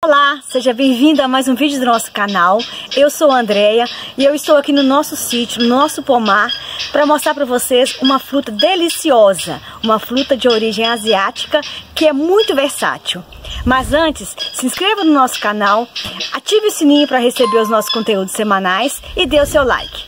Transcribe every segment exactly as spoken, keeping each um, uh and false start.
Olá, seja bem-vindo a mais um vídeo do nosso canal. Eu sou a Andréia e eu estou aqui no nosso sítio, no nosso pomar, para mostrar para vocês uma fruta deliciosa, uma fruta de origem asiática que é muito versátil. Mas antes, se inscreva no nosso canal, ative o sininho para receber os nossos conteúdos semanais e dê o seu like.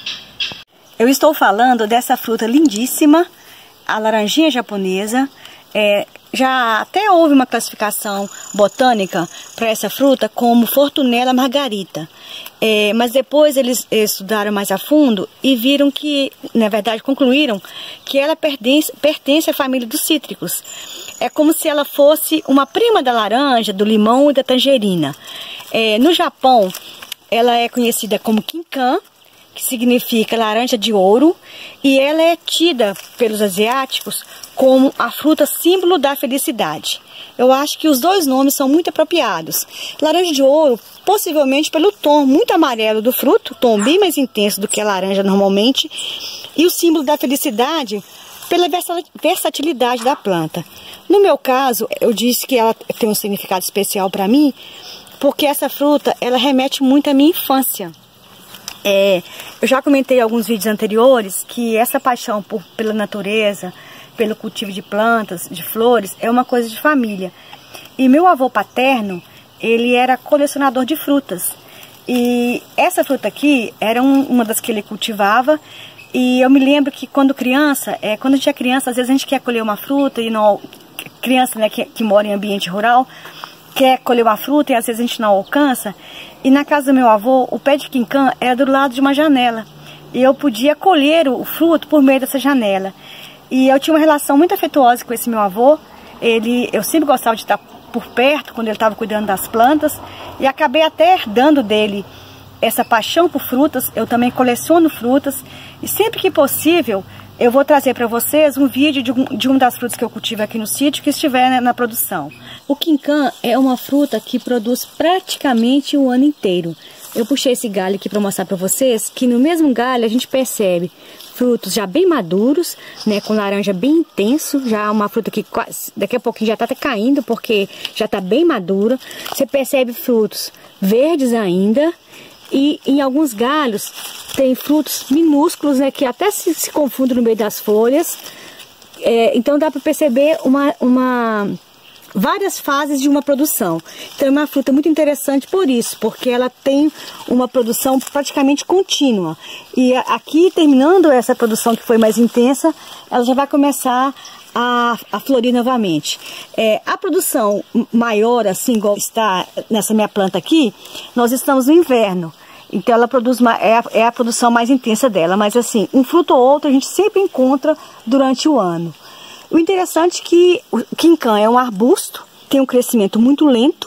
Eu estou falando dessa fruta lindíssima, a laranjinha japonesa. É, já até houve uma classificação botânica para essa fruta como Fortunella margarita, é, mas depois eles estudaram mais a fundo e viram que, na verdade, concluíram que ela pertence, pertence à família dos cítricos. É como se ela fosse uma prima da laranja, do limão e da tangerina. É, no Japão, ela é conhecida como Kinkan, que significa laranja de ouro, e ela é tida pelos asiáticos como a fruta símbolo da felicidade. Eu acho que os dois nomes são muito apropriados. Laranja de ouro, possivelmente pelo tom muito amarelo do fruto, tom bem mais intenso do que a laranja normalmente, e o símbolo da felicidade pela versatilidade da planta. No meu caso, eu disse que ela tem um significado especial para mim, porque essa fruta, ela remete muito à minha infância. É, eu já comentei em alguns vídeos anteriores que essa paixão por, pela natureza, pelo cultivo de plantas, de flores, é uma coisa de família. E meu avô paterno, ele era colecionador de frutas. E essa fruta aqui era um, uma das que ele cultivava. E eu me lembro que quando criança, é, quando a gente é criança, às vezes a gente quer colher uma fruta e não... Criança, né, que, que mora em ambiente rural, quer colher uma fruta e às vezes a gente não alcança. E na casa do meu avô, o pé de quincan era do lado de uma janela. E eu podia colher o fruto por meio dessa janela. E eu tinha uma relação muito afetuosa com esse meu avô. Ele, eu sempre gostava de estar por perto quando ele estava cuidando das plantas. E acabei até herdando dele essa paixão por frutas. Eu também coleciono frutas. E sempre que possível, eu vou trazer para vocês um vídeo de, um, de uma das frutas que eu cultivo aqui no sítio que estiver na, na produção. O quincan é uma fruta que produz praticamente o ano inteiro. Eu puxei esse galho aqui para mostrar para vocês que no mesmo galho a gente percebe frutos já bem maduros, né, com laranja bem intenso, já uma fruta que quase, daqui a pouquinho já está até caindo porque já está bem madura. Você percebe frutos verdes ainda e em alguns galhos tem frutos minúsculos, né, que até se, se confundem no meio das folhas. É, então dá para perceber uma... uma várias fases de uma produção. Então é uma fruta muito interessante por isso, porque ela tem uma produção praticamente contínua. E aqui, terminando essa produção que foi mais intensa, ela já vai começar a, a florir novamente. É, a produção maior, assim, igual está nessa minha planta aqui, nós estamos no inverno. Então ela produz uma, é, a, é a produção mais intensa dela. Mas assim, um fruto ou outro a gente sempre encontra durante o ano. O interessante é que o quincan é um arbusto, tem um crescimento muito lento,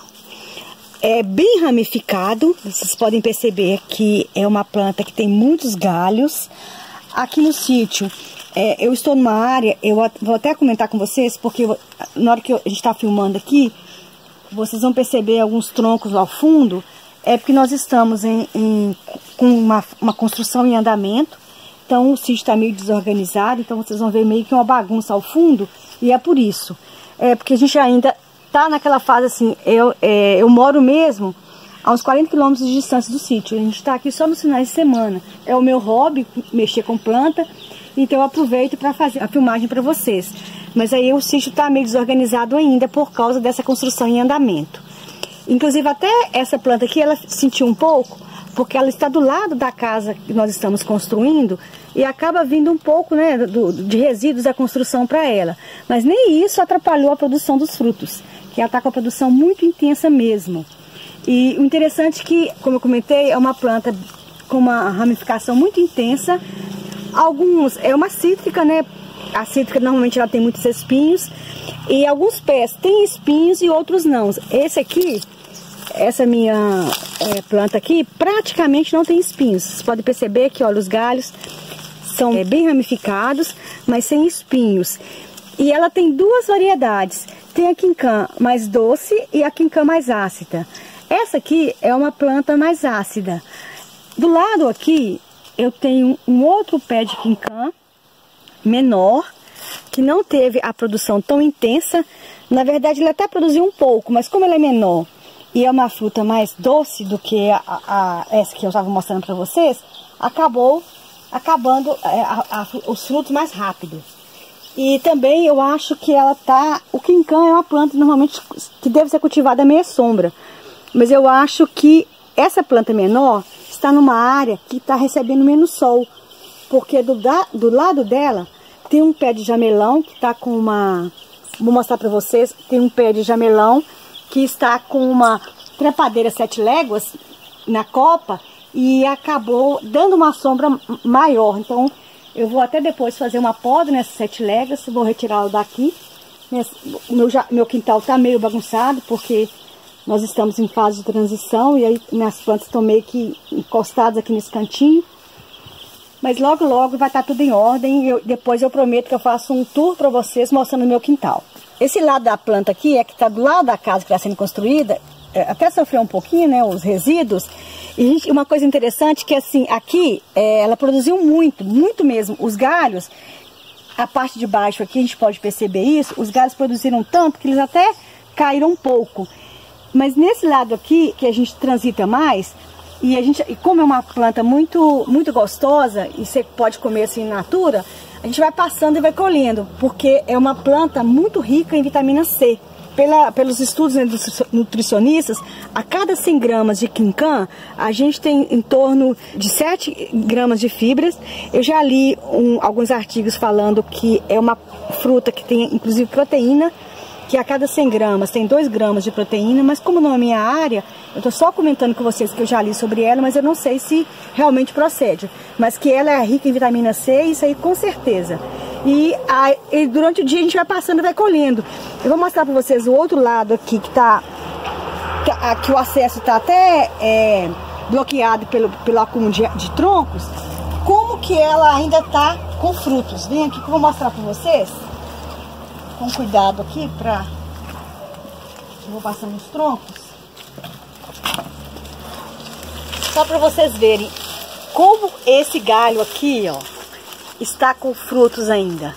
é bem ramificado. Vocês podem perceber que é uma planta que tem muitos galhos. Aqui no sítio, é, eu estou numa área, eu vou até comentar com vocês, porque eu, na hora que eu, a gente está filmando aqui, vocês vão perceber alguns troncos ao fundo, é porque nós estamos em, em, com uma, uma construção em andamento. Então o sítio está meio desorganizado, então vocês vão ver meio que uma bagunça ao fundo, e é por isso. É porque a gente ainda está naquela fase assim, eu, é, eu moro mesmo a uns quarenta quilômetros de distância do sítio, a gente está aqui só nos finais de semana. É o meu hobby, mexer com planta, então eu aproveito para fazer a filmagem para vocês. Mas aí o sítio está meio desorganizado ainda por causa dessa construção em andamento. Inclusive até essa planta aqui, ela sentiu um pouco, porque ela está do lado da casa que nós estamos construindo e acaba vindo um pouco, né, do, de resíduos da construção para ela. Mas nem isso atrapalhou a produção dos frutos, que ela está com a produção muito intensa mesmo. E o interessante é que, como eu comentei, é uma planta com uma ramificação muito intensa. Alguns, é uma cítrica, né? A cítrica normalmente ela tem muitos espinhos e alguns pés têm espinhos e outros não. Esse aqui... Essa minha é, planta aqui praticamente não tem espinhos. Vocês podem perceber que, olha, os galhos são é, bem ramificados, mas sem espinhos. E ela tem duas variedades. Tem a quincan mais doce e a quincan mais ácida. Essa aqui é uma planta mais ácida. Do lado aqui eu tenho um outro pé de quincan menor, que não teve a produção tão intensa. Na verdade, ele até produziu um pouco, mas como ele é menor e é uma fruta mais doce do que a, a, essa que eu estava mostrando para vocês, acabou acabando a, a, os frutos mais rápido. E também eu acho que ela tá... O quincã é uma planta normalmente que deve ser cultivada à meia sombra. Mas eu acho que essa planta menor está numa área que está recebendo menos sol. Porque do, da, do lado dela tem um pé de jamelão que está com uma... Vou mostrar para vocês. Tem um pé de jamelão que está com uma trepadeira sete léguas na copa e acabou dando uma sombra maior. Então eu vou até depois fazer uma poda nessas sete léguas, vou retirá-lo daqui. Meu, meu quintal está meio bagunçado porque nós estamos em fase de transição e aí minhas plantas estão meio que encostadas aqui nesse cantinho. Mas logo logo vai estar tudo em ordem e eu, depois eu prometo que eu faço um tour para vocês mostrando o meu quintal. Esse lado da planta aqui é que está do lado da casa que está sendo construída, é, até sofreu um pouquinho, né, os resíduos. E gente, uma coisa interessante que assim, aqui é, ela produziu muito, muito mesmo. Os galhos, a parte de baixo aqui a gente pode perceber isso, os galhos produziram tanto que eles até caíram um pouco. Mas nesse lado aqui, que a gente transita mais, e, a gente, e como é uma planta muito, muito gostosa, e você pode comer assim in natura, a gente vai passando e vai colhendo, porque é uma planta muito rica em vitamina C. Pela, pelos estudos nutricionistas, a cada cem gramas de quincã, a gente tem em torno de sete gramas de fibras. Eu já li um, alguns artigos falando que é uma fruta que tem inclusive proteína, que a cada cem gramas tem dois gramas de proteína, mas como não é minha área, eu estou só comentando com vocês que eu já li sobre ela, mas eu não sei se realmente procede. Mas que ela é rica em vitamina C, isso aí com certeza. E, a, e durante o dia a gente vai passando e vai colhendo. Eu vou mostrar para vocês o outro lado aqui, que, tá, que, a, que o acesso está até é, bloqueado pelo, pelo acúmulo de, de troncos, como que ela ainda está com frutos. Vem aqui que eu vou mostrar para vocês. Com cuidado aqui, pra... eu vou passando os troncos. Só para vocês verem como esse galho aqui, ó, está com frutos ainda.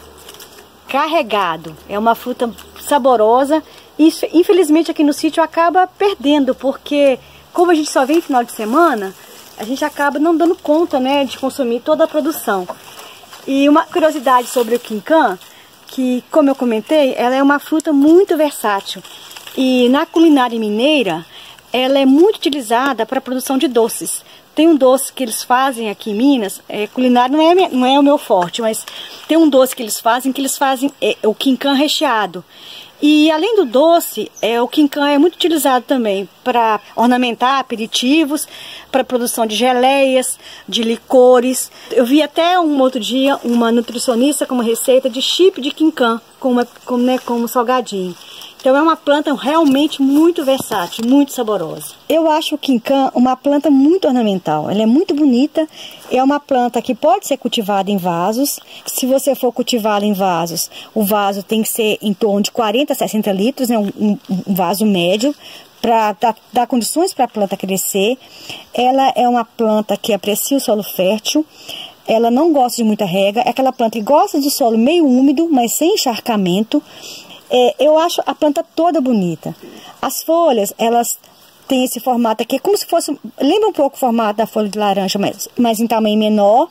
Carregado. É uma fruta saborosa. Isso, infelizmente, aqui no sítio acaba perdendo, porque como a gente só vem no final de semana, a gente acaba não dando conta, né, de consumir toda a produção. E uma curiosidade sobre o quincã, que, como eu comentei, ela é uma fruta muito versátil. E na culinária mineira, ela é muito utilizada para a produção de doces. Tem um doce que eles fazem aqui em Minas, é, culinária não é, não é o meu forte, mas tem um doce que eles fazem, que eles fazem é, o quincã recheado. E além do doce, é, o quincã é muito utilizado também para ornamentar aperitivos, para produção de geleias, de licores. Eu vi até um outro dia uma nutricionista com uma receita de chip de quincã, com, uma, com, né, com um salgadinho. Então é uma planta realmente muito versátil, muito saborosa. Eu acho o quincã uma planta muito ornamental, ela é muito bonita, é uma planta que pode ser cultivada em vasos. Se você for cultivá-la em vasos, o vaso tem que ser em torno de quarenta a sessenta litros, né, um, um, um vaso médio, para dar, dar condições para a planta crescer. Ela é uma planta que aprecia o solo fértil, ela não gosta de muita rega, é aquela planta que gosta de solo meio úmido, mas sem encharcamento. É, eu acho a planta toda bonita. As folhas, elas têm esse formato aqui, como se fosse, lembra um pouco o formato da folha de laranja, mas, mas em tamanho menor.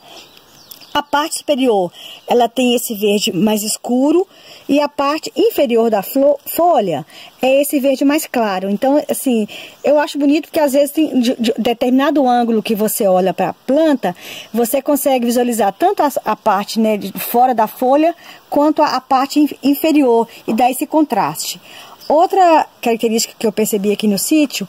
A parte superior, ela tem esse verde mais escuro e a parte inferior da folha é esse verde mais claro. Então, assim, eu acho bonito porque às vezes tem de, de determinado ângulo que você olha para a planta, você consegue visualizar tanto a, a parte, né, de fora da folha quanto a, a parte inferior e dá esse contraste. Outra característica que eu percebi aqui no sítio,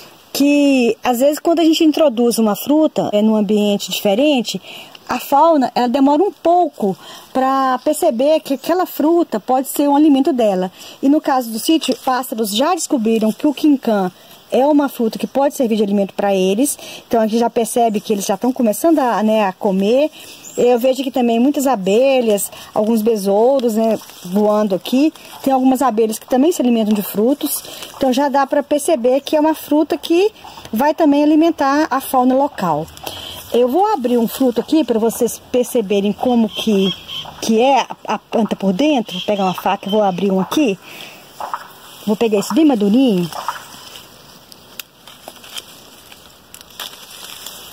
que às vezes quando a gente introduz uma fruta é, num ambiente diferente, a fauna, ela demora um pouco para perceber que aquela fruta pode ser um alimento dela. E no caso do sítio, pássaros já descobriram que o quincã é uma fruta que pode servir de alimento para eles. Então a gente já percebe que eles já estão começando a, né, a comer. Eu vejo aqui também muitas abelhas, alguns besouros, né, voando aqui. Tem algumas abelhas que também se alimentam de frutos. Então já dá para perceber que é uma fruta que vai também alimentar a fauna local. Eu vou abrir um fruto aqui para vocês perceberem como que, que é a planta por dentro. Vou pegar uma faca e vou abrir um aqui. Vou pegar esse bem madurinho.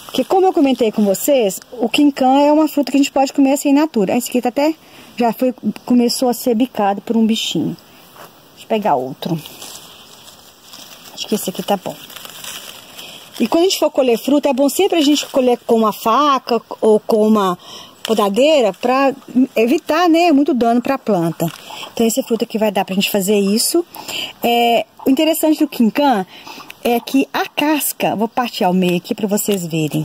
Porque como eu comentei com vocês, o quincã é uma fruta que a gente pode comer assim in natura. Esse aqui tá até já foi, começou a ser bicado por um bichinho. Deixa eu pegar outro. Acho que esse aqui tá bom. E quando a gente for colher fruta, é bom sempre a gente colher com uma faca ou com uma podadeira para evitar, né, muito dano para a planta. Então esse fruto aqui vai dar pra gente fazer isso. É, o interessante do quincã é que a casca, vou partir ao meio aqui para vocês verem.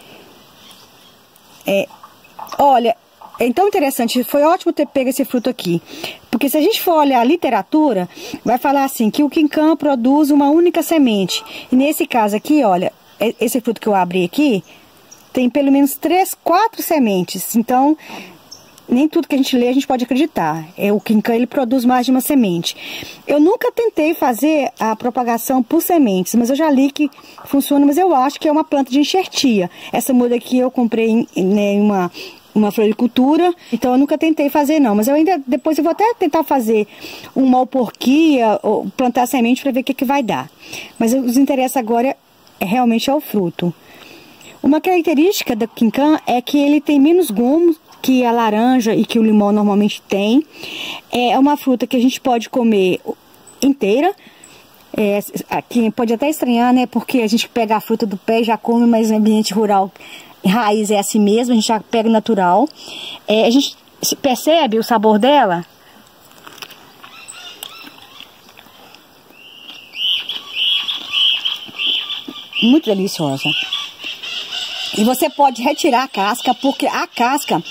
É, olha, é tão interessante, foi ótimo ter pego esse fruto aqui. Porque se a gente for olhar a literatura, vai falar assim, que o quincã produz uma única semente. E nesse caso aqui, olha, esse fruto que eu abri aqui, tem pelo menos três, quatro sementes. Então, nem tudo que a gente lê a gente pode acreditar. É, o quincã, ele produz mais de uma semente. Eu nunca tentei fazer a propagação por sementes, mas eu já li que funciona, mas eu acho que é uma planta de enxertia. Essa muda aqui eu comprei em, em uma, uma floricultura, então eu nunca tentei fazer não. Mas eu ainda, depois eu vou até tentar fazer uma alporquia, ou plantar semente para ver o que, que vai dar. Mas o que nos interessa agora é realmente é o fruto. Uma característica do quincã é que ele tem menos gomos que a laranja e que o limão normalmente tem. É uma fruta que a gente pode comer inteira. É, aqui pode até estranhar, né? Porque a gente pega a fruta do pé e já come, mas no ambiente rural, raiz é assim mesmo, a gente já pega natural. É, a gente percebe o sabor dela. Muito deliciosa. E você pode retirar a casca, porque a casca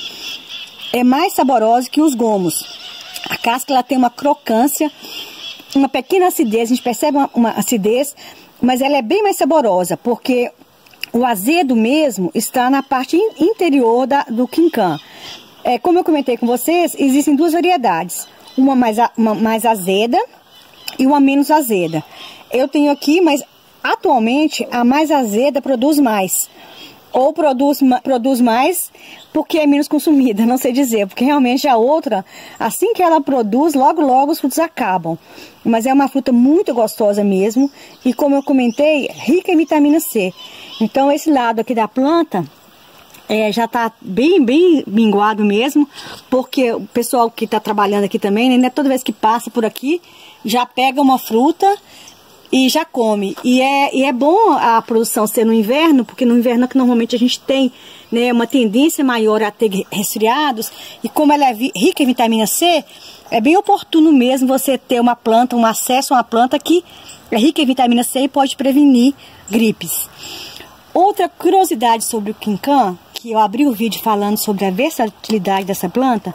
é mais saborosa que os gomos. A casca ela tem uma crocância, uma pequena acidez, a gente percebe uma, uma acidez, mas ela é bem mais saborosa, porque o azedo mesmo está na parte interior da, do quincã. É, como eu comentei com vocês, existem duas variedades, uma mais, uma mais azeda e uma menos azeda. Eu tenho aqui, mas atualmente a mais azeda produz mais. Ou produz, produz mais porque é menos consumida, não sei dizer. Porque realmente a outra, assim que ela produz, logo logo os frutos acabam. Mas é uma fruta muito gostosa mesmo. E como eu comentei, rica em vitamina C. Então esse lado aqui da planta é, já está bem, bem minguado mesmo. Porque o pessoal que está trabalhando aqui também, né, toda vez que passa por aqui, já pega uma fruta e já come. E é, e é bom a produção ser no inverno, porque no inverno é que normalmente a gente tem, né, uma tendência maior a ter resfriados. E como ela é rica em vitamina C, é bem oportuno mesmo você ter uma planta, um acesso a uma planta que é rica em vitamina C e pode prevenir gripes. Outra curiosidade sobre o quincã, que eu abri o vídeo falando sobre a versatilidade dessa planta,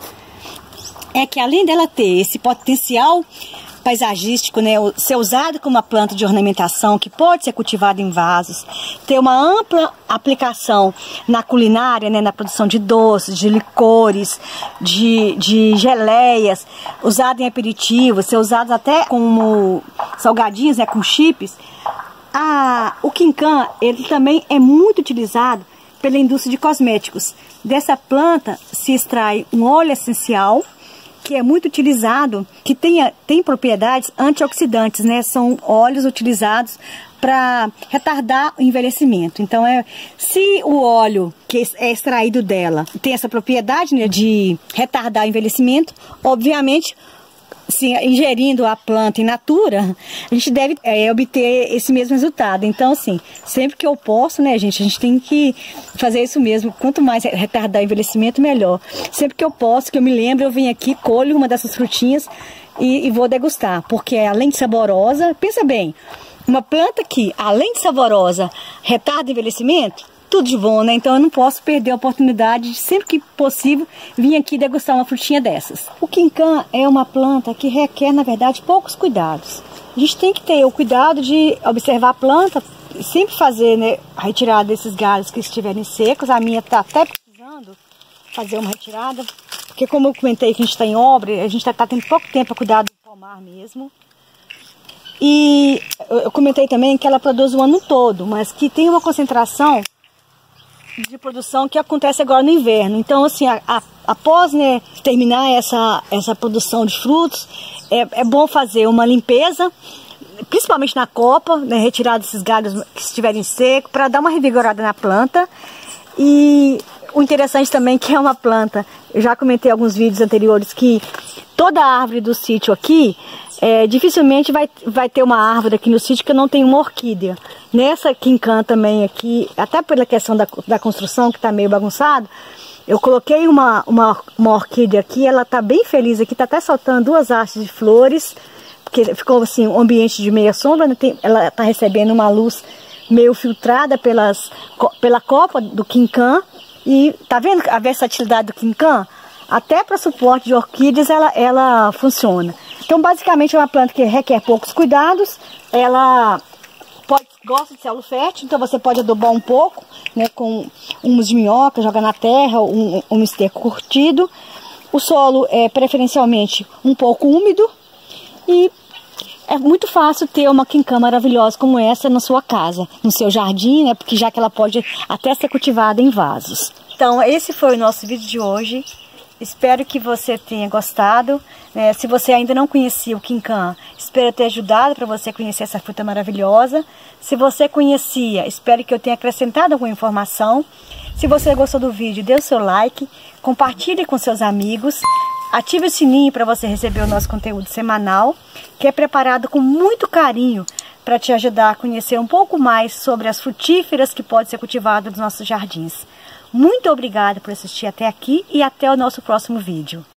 é que além dela ter esse potencial paisagístico, né, ser usado como uma planta de ornamentação que pode ser cultivada em vasos, ter uma ampla aplicação na culinária, né, na produção de doces, de licores, de, de geleias, usado em aperitivos, ser usado até como salgadinhos, né, com chips. Ah, o quincã, ele também é muito utilizado pela indústria de cosméticos. Dessa planta se extrai um óleo essencial, que é muito utilizado, que tem, tem propriedades antioxidantes, né? São óleos utilizados para retardar o envelhecimento. Então, é, se o óleo que é extraído dela tem essa propriedade, né, de retardar o envelhecimento, obviamente, se ingerindo a planta in natura, a gente deve é, obter esse mesmo resultado. Então, assim, sempre que eu posso, né, gente, a gente tem que fazer isso mesmo. Quanto mais retardar o envelhecimento, melhor. Sempre que eu posso, que eu me lembro, eu venho aqui, colho uma dessas frutinhas e, e vou degustar. Porque além de saborosa, pensa bem, uma planta que, além de saborosa, retarda o envelhecimento, tudo de bom, né? Então eu não posso perder a oportunidade de, sempre que possível, vir aqui degustar uma frutinha dessas. O quincã é uma planta que requer, na verdade, poucos cuidados. A gente tem que ter o cuidado de observar a planta, sempre fazer, né, a retirada desses galhos que estiverem secos. A minha está até precisando fazer uma retirada, porque como eu comentei que a gente está em obra, a gente está tá tendo pouco tempo para cuidar do pomar mesmo. E eu comentei também que ela produz o ano todo, mas que tem uma concentração de produção que acontece agora no inverno. Então, assim, a, a, após, né, terminar essa, essa produção de frutos, é, é bom fazer uma limpeza, principalmente na copa, né, retirar esses galhos que estiverem secos, para dar uma revigorada na planta. E o interessante também que é uma planta, eu já comentei em alguns vídeos anteriores que toda árvore do sítio aqui, é, dificilmente vai, vai ter uma árvore aqui no sítio que não tem uma orquídea. Nessa quincã também aqui, até pela questão da, da construção que está meio bagunçado, eu coloquei uma, uma, uma orquídea aqui, ela está bem feliz aqui, está até soltando duas hastes de flores, porque ficou assim um ambiente de meia sombra, né? Tem, ela está recebendo uma luz meio filtrada pelas, pela copa do quincã. E tá vendo a versatilidade do quincã? Até para suporte de orquídeas ela, ela funciona. Então basicamente é uma planta que requer poucos cuidados. Ela pode, gosta de solo fértil, então você pode adubar um pouco, né, com humus de minhoca, jogar na terra, um, um esterco curtido. O solo é preferencialmente um pouco úmido e é muito fácil ter uma quincã maravilhosa como essa na sua casa, no seu jardim, né? Porque já que ela pode até ser cultivada em vasos. Então, esse foi o nosso vídeo de hoje. Espero que você tenha gostado. Né? Se você ainda não conhecia o quincã, espero ter ajudado para você conhecer essa fruta maravilhosa. Se você conhecia, espero que eu tenha acrescentado alguma informação. Se você gostou do vídeo, dê o seu like, compartilhe com seus amigos. Ative o sininho para você receber o nosso conteúdo semanal, que é preparado com muito carinho para te ajudar a conhecer um pouco mais sobre as frutíferas que podem ser cultivadas nos nossos jardins. Muito obrigada por assistir até aqui e até o nosso próximo vídeo.